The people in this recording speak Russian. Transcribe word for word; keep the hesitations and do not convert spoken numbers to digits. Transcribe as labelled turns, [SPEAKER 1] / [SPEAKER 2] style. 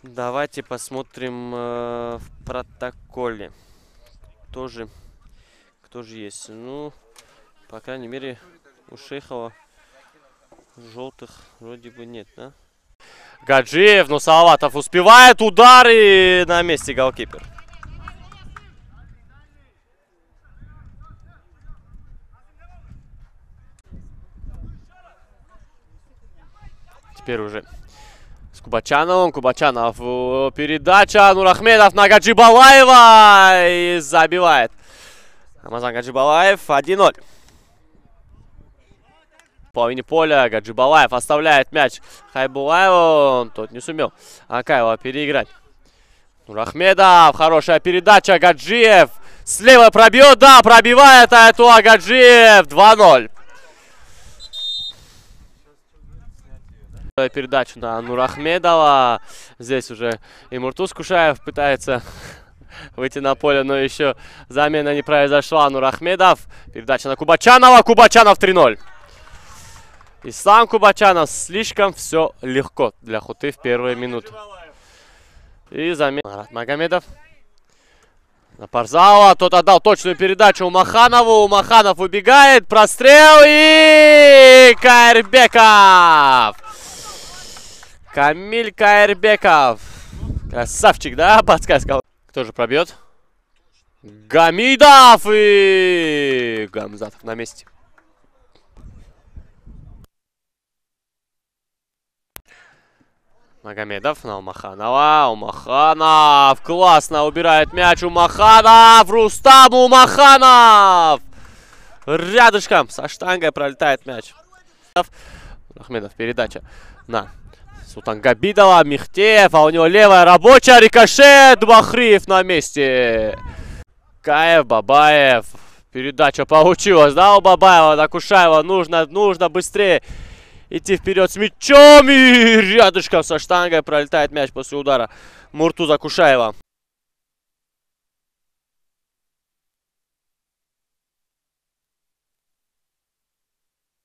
[SPEAKER 1] Давайте посмотрим э, в протоколе. Кто же, кто же есть? Ну, по крайней мере, у Шейхова желтых вроде бы нет, да? Гаджиев, но Салаватов успевает, удар и на месте голкипер. Теперь уже с Кубачановым. Кубачанов, передача, Нурахмедов на Гаджибалаева и забивает. Рамазан Гаджибалаев, один ноль. В половине поля Гаджибалаев оставляет мяч Хайбулаеву. Тот не сумел Акаева переиграть. Нурахмедов, хорошая передача, Гаджиев слева пробьет, да, пробивает Аятула Гаджиев, два ноль. Передачу на Нурахмедова. Здесь уже и Муртуз Кушаев пытается выйти на поле, но еще замена не произошла. Нурахмедов. Передача на Кубачанова. Кубачанов три ноль. И сам Кубачанов слишком все легко для Хуты в первые минуты. И замена. Марат Магомедов. На Парзала. Тот отдал точную передачу Умаханову. Умаханов убегает. Прострел и Каирбеков. Камиль Каирбеков. Красавчик, да? Подсказка. Кто же пробьет? Гамидов и Гамзатов на месте. Магомедов на Умаханова. Умаханов. Классно убирает мяч. Умаханов. Рустам Умаханов. Рядышком со штангой пролетает мяч. Ахмедов. Передача на Султангабидова. Михтеев. А у него левая рабочая. Рикошет. Бахриев на месте. Каев. Бабаев. Передача получилась. Да, у Бабаева. На Кушаева. Нужно, нужно быстрее идти вперед с мячом. И рядышком со штангой пролетает мяч после удара Муртуза Кушаева.